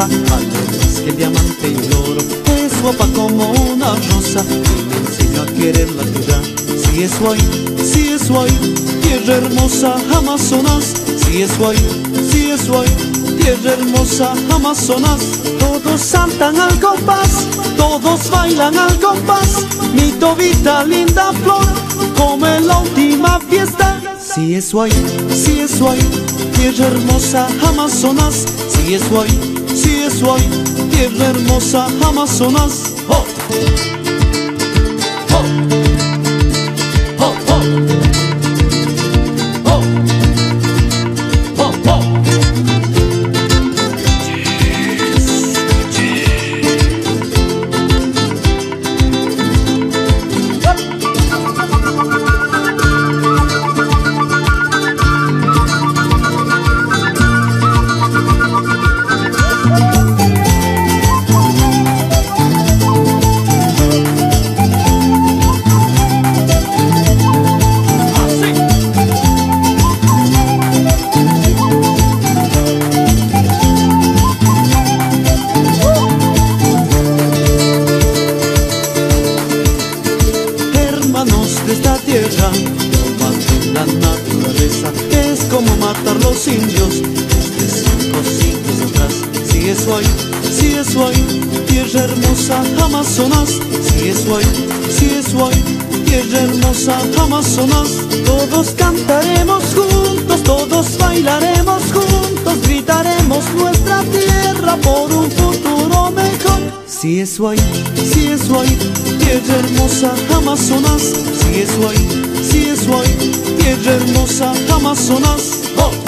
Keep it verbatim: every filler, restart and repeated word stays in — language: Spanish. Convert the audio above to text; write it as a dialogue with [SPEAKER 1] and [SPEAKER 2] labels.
[SPEAKER 1] roja, al menos que el diamante y el oro. Es guapa como una rosa y me enseñó a querer la ciudad. Si es guay, si es guay, tierra hermosa, Amazonas. Si es guay, si es guay, tierra hermosa, Amazonas. Todos saltan al compás, todos bailan al compás. Mi tobita, linda flor, como en la última fiesta. Si es guay, si es guay, tierra hermosa, Amazonas. Si es guay, si es guay, tierra hermosa, Amazonas. ¡Oh! ¡Oh! ¡Oh! ¡Oh! ¡Oh! ¡Oh! ¡Oh! De esta tierra, no maten la naturaleza, es como matar los indios desde cinco siglos atrás. Si es guay, si es guay, tierra hermosa, Amazonas. Si es guay, si es guay, tierra hermosa, Amazonas. Todos cantaremos juntos, todos bailaremos juntos, gritaremos nuestra tierra por un futuro mejor. Si es guay, si es guay, tierra hermosa, Amazonas. Si es guay, si es guay, tierra hermosa, Amazonas. ¡Oh!